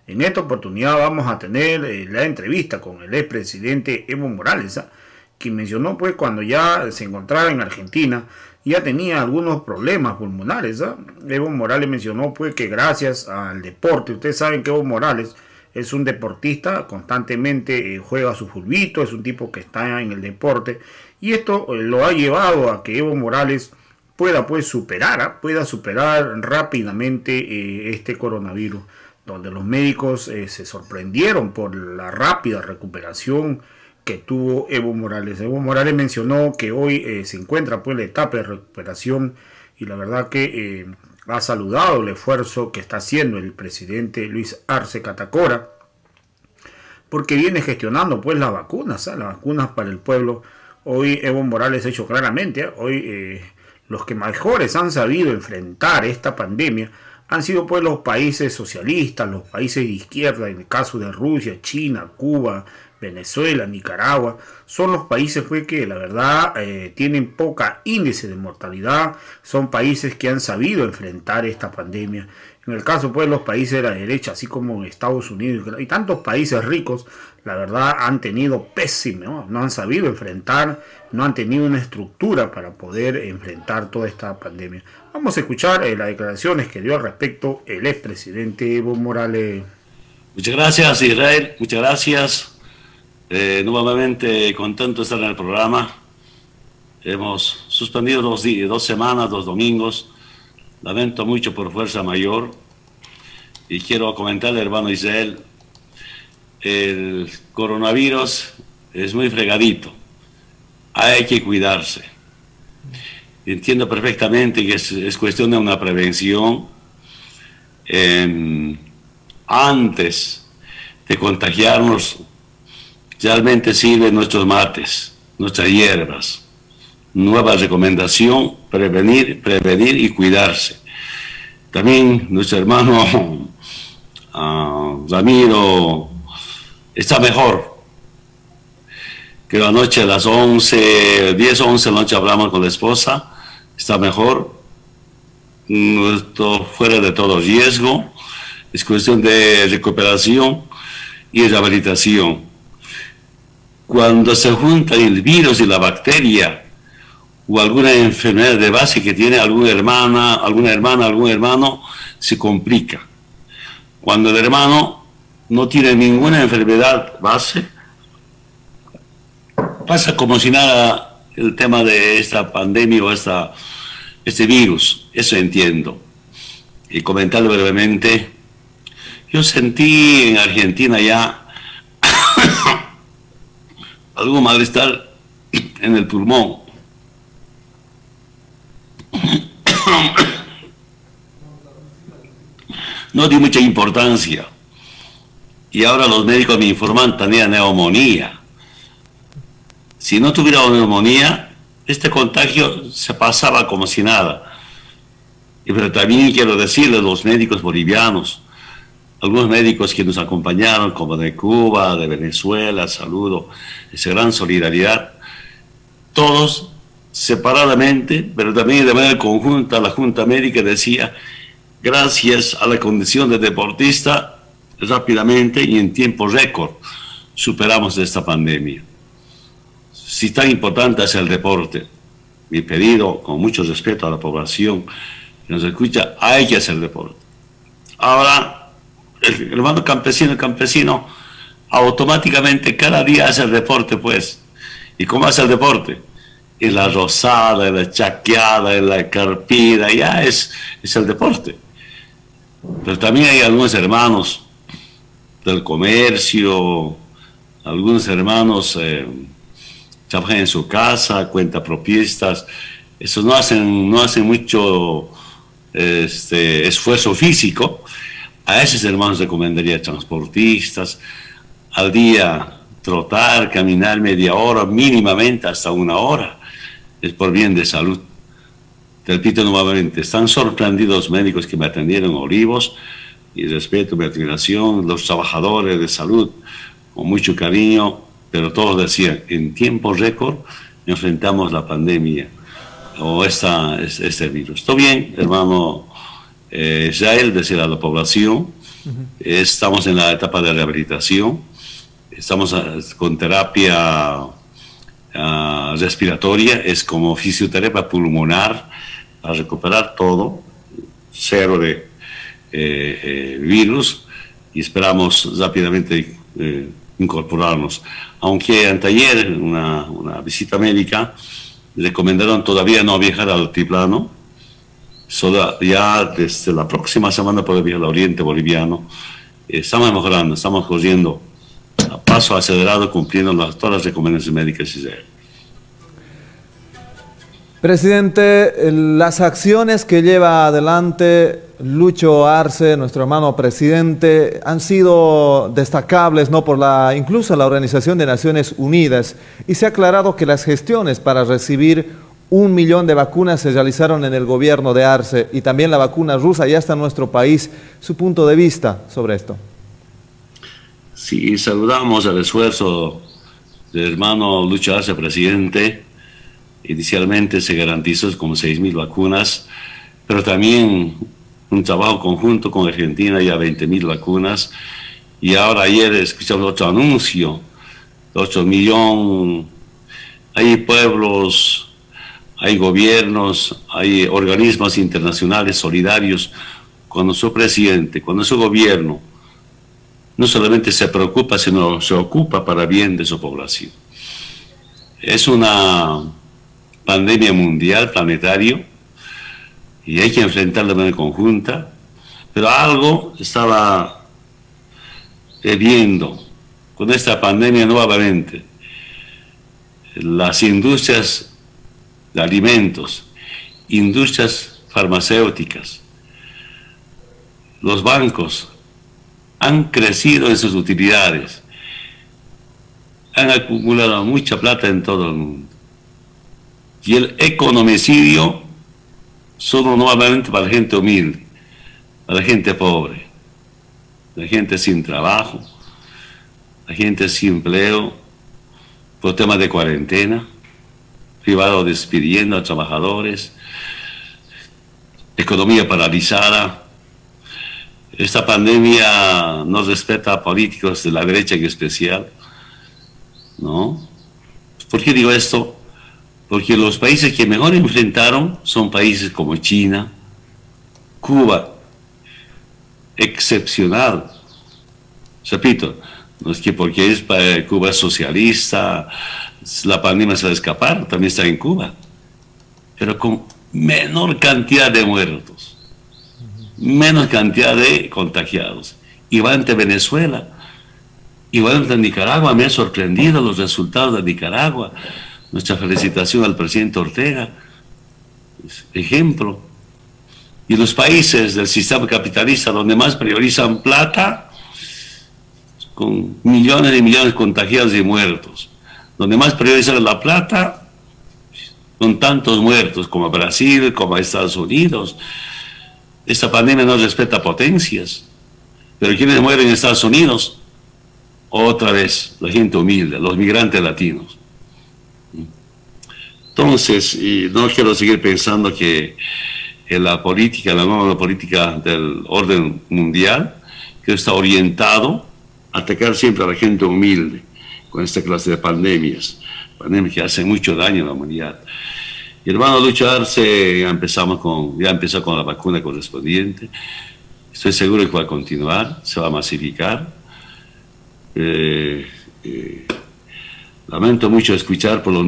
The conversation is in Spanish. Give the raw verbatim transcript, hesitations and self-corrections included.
En esta oportunidad vamos a tener eh, la entrevista con el expresidente Evo Morales, ¿ah? Quien mencionó pues cuando ya se encontraba en Argentina ya tenía algunos problemas pulmonares. ¿ah? Evo Morales mencionó pues que gracias al deporte, ustedes saben que Evo Morales es un deportista, constantemente eh, juega su fulbito, es un tipo que está en el deporte y esto eh, lo ha llevado a que Evo Morales pueda pues superar, ¿ah? pueda superar rápidamente eh, este coronavirus, donde los médicos eh, se sorprendieron por la rápida recuperación que tuvo Evo Morales. Evo Morales mencionó que hoy eh, se encuentra pues la etapa de recuperación y la verdad que eh, ha saludado el esfuerzo que está haciendo el presidente Luis Arce Catacora, porque viene gestionando pues las vacunas, ¿eh? las vacunas para el pueblo. Hoy Evo Morales ha hecho claramente, ¿eh? hoy eh, los que mejores han sabido enfrentar esta pandemia han sido pues los países socialistas, los países de izquierda, en el caso de Rusia, China, Cuba, Venezuela, Nicaragua. Son los países pues que la verdad eh, tienen poca índice de mortalidad, son países que han sabido enfrentar esta pandemia. En el caso pues de los países de la derecha, así como en Estados Unidos y tantos países ricos, la verdad han tenido pésimo, ¿no? no han sabido enfrentar, no han tenido una estructura para poder enfrentar toda esta pandemia. Vamos a escuchar eh, las declaraciones que dio al respecto el expresidente Evo Morales. Muchas gracias, Israel, muchas gracias. Eh, nuevamente contento de estar en el programa. Hemos suspendido dos, días, dos semanas, dos domingos. Lamento mucho por fuerza mayor. Y quiero comentarle, hermano Israel, el coronavirus es muy fregadito. Hay que cuidarse. Entiendo perfectamente que es, es cuestión de una prevención. Eh, antes de contagiarnos, realmente sirven nuestros mates, nuestras hierbas. Nueva recomendación, prevenir, prevenir y cuidarse. También nuestro hermano uh, Ramiro está mejor. Que la noche a las once, diez o once de la noche hablamos con la esposa, está mejor, esto fuera de todo riesgo, es cuestión de recuperación y rehabilitación. Cuando se junta el virus y la bacteria, o alguna enfermedad de base que tiene alguna hermana, alguna hermana, algún hermano, se complica. Cuando el hermano no tiene ninguna enfermedad base, pasa como si nada el tema de esta pandemia o esta, este virus, eso entiendo. Y comentarlo brevemente, yo sentí en Argentina ya algún malestar en el pulmón. No di mucha importancia y ahora los médicos me informan tenía neumonía. Si no tuviera neumonía, este contagio se pasaba como si nada. Y pero también quiero decirle a los médicos bolivianos, algunos médicos que nos acompañaron, como de Cuba, de Venezuela, saludo, esa gran solidaridad, todos separadamente, pero también de manera conjunta, la Junta Médica decía, gracias a la condición de deportista, rápidamente y en tiempo récord superamos esta pandemia. Si tan importante es el deporte, mi pedido, con mucho respeto a la población que nos escucha, hay que hacer deporte. Ahora, el hermano campesino, el campesino, automáticamente cada día hace el deporte, pues. ¿Y cómo hace el deporte? En la rosada, en la chaqueada, en la carpida, ya es, es el deporte. Pero también hay algunos hermanos del comercio, algunos hermanos eh, trabajan en su casa, cuentapropistas, esos no hacen, no hacen mucho este, esfuerzo físico. A esos hermanos recomendaría transportistas, al día trotar, caminar media hora, mínimamente hasta una hora, es por bien de salud. Te repito nuevamente, están sorprendidos los médicos que me atendieron en Olivos, y respeto, mi admiración, los trabajadores de salud, con mucho cariño, pero todos decían, en tiempo récord enfrentamos la pandemia o esta, este virus. Todo bien, hermano eh, Israel, decir a la población, Uh-huh. Estamos en la etapa de rehabilitación, estamos a, con terapia uh, respiratoria, es como fisioterapia pulmonar, para recuperar todo, cero de eh, eh, virus, y esperamos rápidamente eh, incorporarnos. Aunque anteayer, una, una visita médica, recomendaron todavía no viajar al altiplano, solo ya desde la próxima semana puede viajar al oriente boliviano. Estamos mejorando, estamos corriendo a paso acelerado, cumpliendo las, todas las recomendaciones médicas. Presidente, las acciones que lleva adelante Lucho Arce, nuestro hermano presidente, han sido destacables, ¿no? Por la, incluso la Organización de Naciones Unidas, y se ha aclarado que las gestiones para recibir un millón de vacunas se realizaron en el gobierno de Arce, y también la vacuna rusa ya está en nuestro país. Su punto de vista sobre esto. Sí, saludamos el esfuerzo del hermano Lucho Arce, presidente. Inicialmente se garantizó como seis mil vacunas, pero también un trabajo conjunto con Argentina, ya veinte mil vacunas, y ahora ayer escuchamos otro anuncio, ocho millones, hay pueblos, hay gobiernos, hay organismos internacionales solidarios, cuando su presidente, cuando su gobierno no solamente se preocupa, sino se ocupa para bien de su población. Es una pandemia mundial, planetario, y hay que enfrentarla de manera conjunta, pero algo estaba viendo con esta pandemia nuevamente. Las industrias de alimentos, industrias farmacéuticas, los bancos han crecido en sus utilidades, han acumulado mucha plata en todo el mundo. Y el economicidio solo nuevamente para la gente humilde, para la gente pobre, la gente sin trabajo, la gente sin empleo, por temas de cuarentena, privado despidiendo a trabajadores, economía paralizada. Esta pandemia no respeta a políticos de la derecha en especial, ¿no? ¿Por qué digo esto? Porque los países que mejor enfrentaron son países como China, Cuba, excepcional. Repito, no es que porque es para Cuba socialista, la pandemia se va a escapar, también está en Cuba, pero con menor cantidad de muertos, menos cantidad de contagiados. Igual ante Venezuela, igual ante Nicaragua, me han sorprendido los resultados de Nicaragua. Nuestra felicitación al presidente Ortega, ejemplo. Y los países del sistema capitalista donde más priorizan plata, con millones y millones de contagiados y muertos, donde más priorizan la plata, con tantos muertos como Brasil, como Estados Unidos. Esta pandemia no respeta potencias, pero quienes mueren en Estados Unidos, otra vez, la gente humilde, los migrantes latinos. Entonces, y no quiero seguir pensando que en la política, la nueva política del orden mundial, que está orientado a atacar siempre a la gente humilde con esta clase de pandemias, pandemias que hacen mucho daño a la humanidad. Y hermano Lucho Arce, ya empezamos con, ya empezó con la vacuna correspondiente. Estoy seguro que va a continuar, se va a masificar. Eh, eh, lamento mucho escuchar por los